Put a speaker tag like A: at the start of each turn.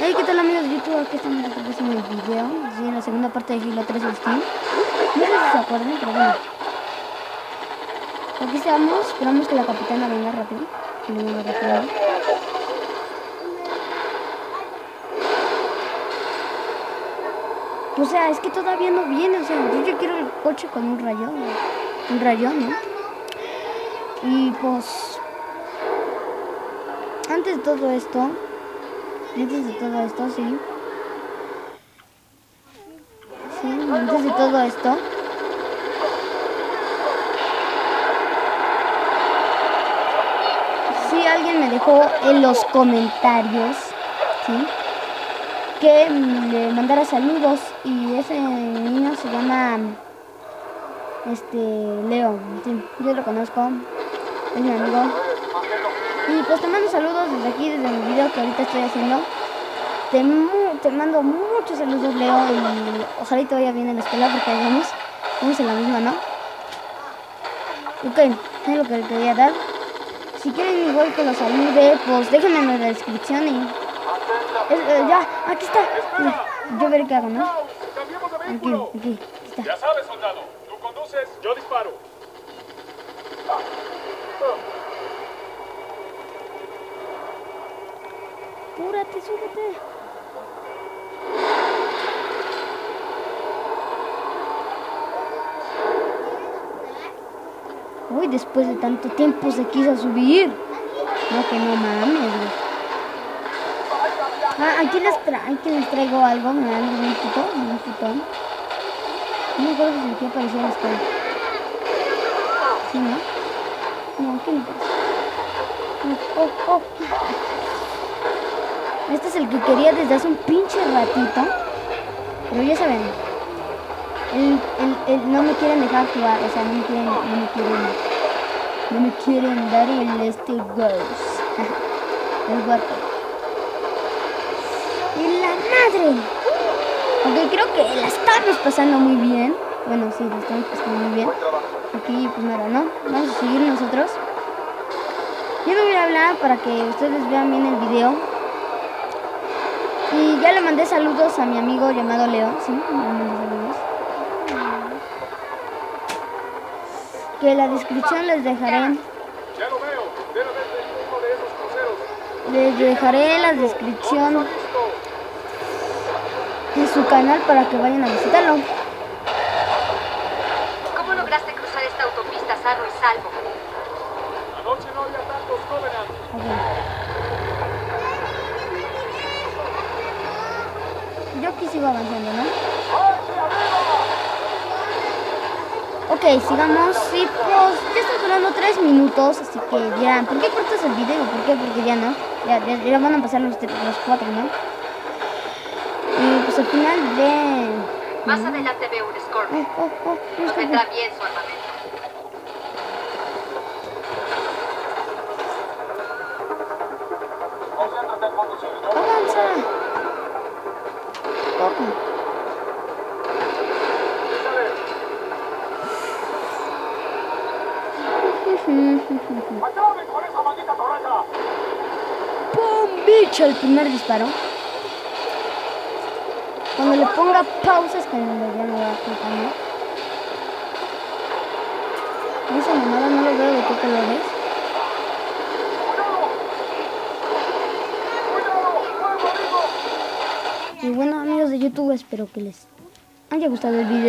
A: Hey, ¿qué tal amigos de YouTube? Aquí estamos haciendo el video, sí, en la segunda parte de Halo 3 Steam. No sé si se acuerdan, pero bueno. Aquí estamos, esperamos que la capitana venga rápido. O sea, es que todavía no viene, o sea, yo quiero el coche con un rayón, ¿no? Y pues, antes de todo esto, sí. Antes de todo esto, sí, alguien me dejó en los comentarios, ¿sí?, que le mandara saludos, y ese niño se llama Leo, sí, yo lo conozco, es mi amigo, y pues te mando saludos desde aquí, desde el video que ahorita estoy haciendo. Te mando muchos saludos, Leo, y ojalá y te vaya bien en la escuela, porque vamos en la misma, ¿no? Ok, es lo que le quería dar. Si quieren igual que los salude, pues déjenme en la descripción y... ya, aquí está. Yo veré qué hago, ¿no? Aquí está.
B: Ya sabes, soldado. Tú conduces, yo disparo.
A: Apúrate, súbete. Uy, después de tanto tiempo se quiso subir. No, que no mames, güey. Aquí les traigo algo. Me dan un putón. No me acuerdo si aquí aparecía la escuela. ¿Sí, no? No, ¿qué me pasa? Este es el que quería desde hace un pinche ratito. Pero ya saben, no me quieren dejar jugar. O sea, no me quieren dar el Ghost. El guapo. ¡Y la madre! Ok, creo que la estamos pasando muy bien. Bueno, sí, la estamos pasando muy bien. Aquí, pues nada, ¿no? Vamos a seguir nosotros. Yo no voy a hablar para que ustedes vean bien el video. Y ya le mandé saludos a mi amigo llamado Leo. Sí, le mandé saludos. Que en la descripción les dejaré.
B: Ya lo veo. Debe haber uno de esos cruceros.
A: Les dejaré la descripción en su canal para que vayan a visitarlo.
C: ¿Cómo lograste cruzar esta autopista sano y salvo?
B: Anoche no había tantos Covenant.
A: Yo aquí sigo avanzando, ¿no? Ok, sigamos. Sí, pues ya está durando 3 minutos, así que dirán, ¿por qué cortas el video? ¿Por qué? Porque ya no. Ya van a pasar los 4, ¿no? Y pues al final de...
C: Más adelante veo un Scorpion. No tendrá bien su armamento.
B: Concéntrate en conducir.
A: ¡Avanza!
B: ¡Acaben con esa maldita torreta!
A: ¡Pum! ¡Bicho! El primer disparo. Cuando le ponga pausa es cuando ya no va a aplicar, ¿no? Esa mamada no lo veo de qué color es. Y bueno, amigos de YouTube, espero que les haya gustado el video.